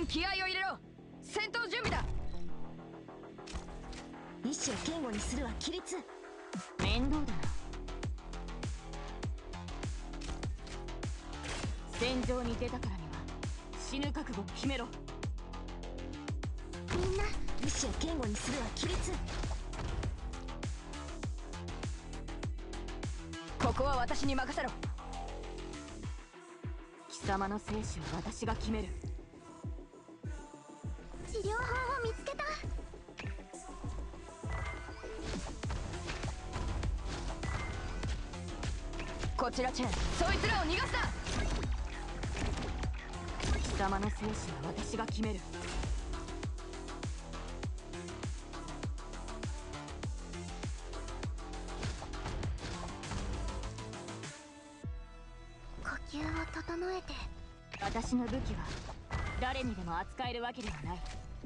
気合を入れろ。戦闘準備だ。 意志を堅固にするは規律。 面倒だな。戦場に出たからには死ぬ覚悟を決めろ。 みんな意志を堅固にするは規律。 ここは私に任せろ。 貴様の生死は私が決める。 治療法を見つけた。 こちらチェン、そいつらを逃がすな。 貴様の生死は私が決める。 呼吸を整えて。 私の武器は誰にでも扱えるわけではない。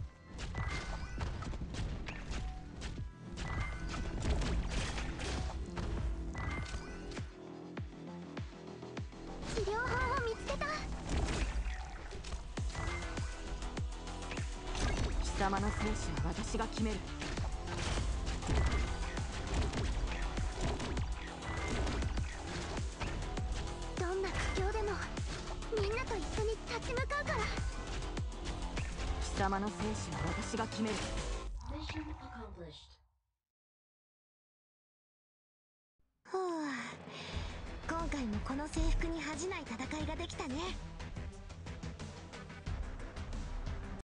治療法を見つけた。 貴様の生死は私が決める。 どんな苦境でもみんなと一緒に立ち向かうから。 貴様の生死は私が決める。 ふう、今回もこの制服に恥じない戦いができたね。